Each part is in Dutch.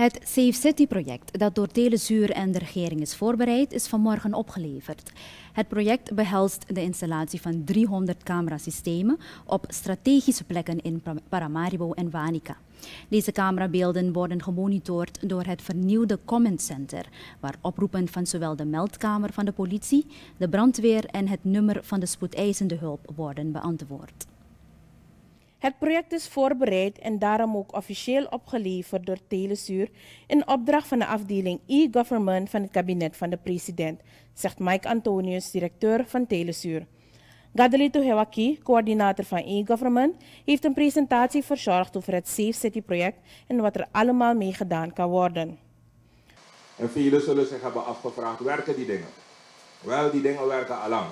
Het Safe City-project, dat door Telezuur en de regering is voorbereid, is vanmorgen opgeleverd. Het project behelst de installatie van 300 camerasystemen op strategische plekken in Paramaribo en Wanica. Deze camerabeelden worden gemonitord door het vernieuwde Comment Center, waar oproepen van zowel de meldkamer van de politie, de brandweer en het nummer van de spoedeisende hulp worden beantwoord. Het project is voorbereid en daarom ook officieel opgeleverd door Telezuur in opdracht van de afdeling e-government van het kabinet van de president, zegt Mike Antonius, directeur van Telezuur. Gadelito Hewaki, coördinator van e-government, heeft een presentatie verzorgd over het Safe City project en wat er allemaal mee gedaan kan worden. En velen zullen zich hebben afgevraagd, werken die dingen? Wel, die dingen werken allang.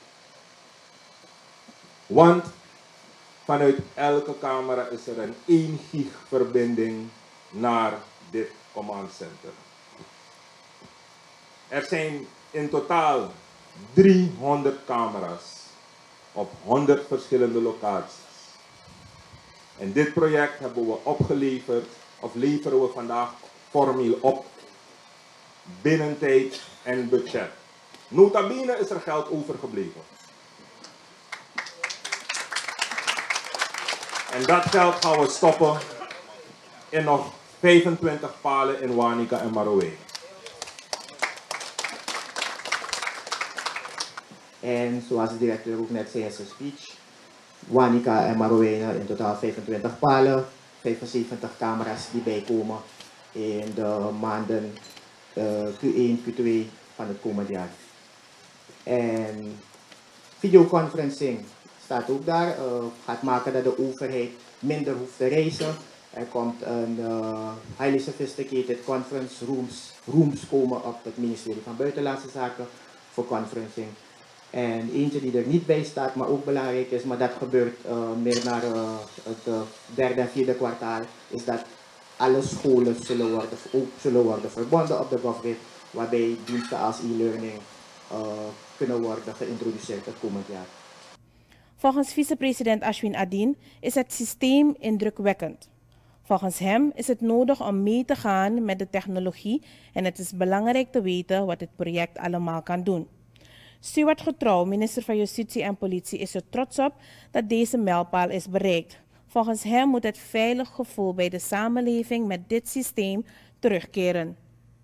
Want vanuit elke camera is er een 1 gig verbinding naar dit command center. Er zijn in totaal 300 camera's op 100 verschillende locaties. En dit project hebben we opgeleverd, of leveren we vandaag formeel op, binnen tijd en budget. Nota bene is er geld overgebleven. En dat geld gaan we stoppen in nog 25 palen in Wanica en Marowijne. En zoals de directeur ook net zei in zijn speech, Wanica en Marowijne in totaal 25 palen, 75 camera's die bijkomen in de maanden Q1, Q2 van het komend jaar. En videoconferencing staat ook daar, gaat maken dat de overheid minder hoeft te reizen. Er komt een highly sophisticated conference rooms komen op het ministerie van Buitenlandse Zaken voor conferencing. En eentje die er niet bij staat, maar ook belangrijk is, maar dat gebeurt meer naar het derde en vierde kwartaal, is dat alle scholen zullen worden verbonden op de GovRit, waarbij diensten als e-learning kunnen worden geïntroduceerd het komend jaar. Volgens vicepresident Ashwin Adin is het systeem indrukwekkend. Volgens hem is het nodig om mee te gaan met de technologie en het is belangrijk te weten wat het project allemaal kan doen. Stuart Getrouw, minister van Justitie en Politie, is er trots op dat deze mijlpaal is bereikt. Volgens hem moet het veilig gevoel bij de samenleving met dit systeem terugkeren.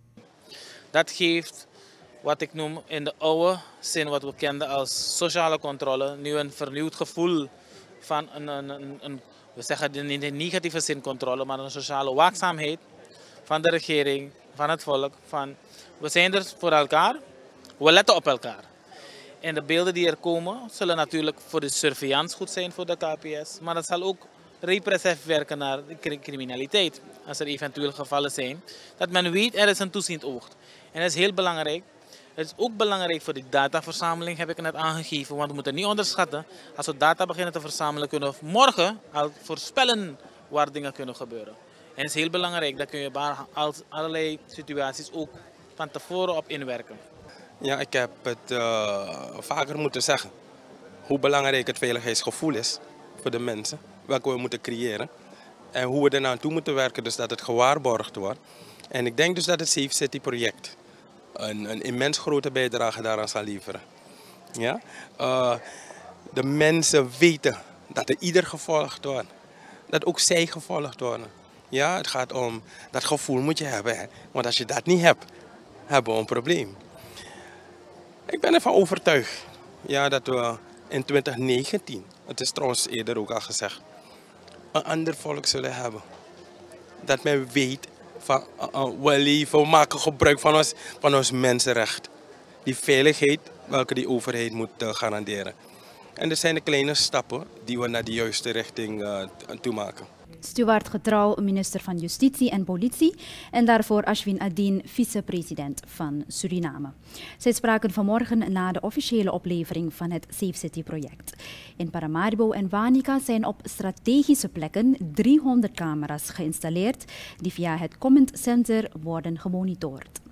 Dat geeft wat ik noem in de oude zin wat we kenden als sociale controle, nu een vernieuwd gevoel van we zeggen niet in negatieve zin controle, maar een sociale waakzaamheid van de regering, van het volk, van we zijn er voor elkaar, we letten op elkaar. En de beelden die er komen zullen natuurlijk voor de surveillance goed zijn voor de KPS, maar dat zal ook repressief werken naar de criminaliteit. Als er eventueel gevallen zijn, dat men weet er is een toeziend oog. En dat is heel belangrijk. Het is ook belangrijk voor de dataverzameling, heb ik net aangegeven, want we moeten niet onderschatten. Als we data beginnen te verzamelen, kunnen we morgen al voorspellen waar dingen kunnen gebeuren. En het is heel belangrijk, daar kun je allerlei situaties ook van tevoren op inwerken. Ja, ik heb het vaker moeten zeggen. Hoe belangrijk het veiligheidsgevoel is voor de mensen, welke we moeten creëren. En hoe we er naartoe moeten werken, dus dat het gewaarborgd wordt. En ik denk dus dat het Safe City project een immens grote bijdrage daaraan zal leveren. Ja? De mensen weten dat er ieder gevolgd wordt. Dat ook zij gevolgd worden. Ja, het gaat om, dat gevoel moet je hebben. Hè? Want als je dat niet hebt, hebben we een probleem. Ik ben ervan overtuigd dat we in 2019, het is trouwens eerder ook al gezegd, een ander volk zullen hebben. Dat men weet van we maken gebruik van ons mensenrecht. Die veiligheid welke die overheid moet garanderen. En er zijn de kleine stappen die we naar de juiste richting toe maken. Stuart Getrouw, minister van Justitie en Politie, en daarvoor Ashwin Adin, vicepresident van Suriname. Zij spraken vanmorgen na de officiële oplevering van het Safe City project. In Paramaribo en Wanica zijn op strategische plekken 300 camera's geïnstalleerd die via het Comment Center worden gemonitord.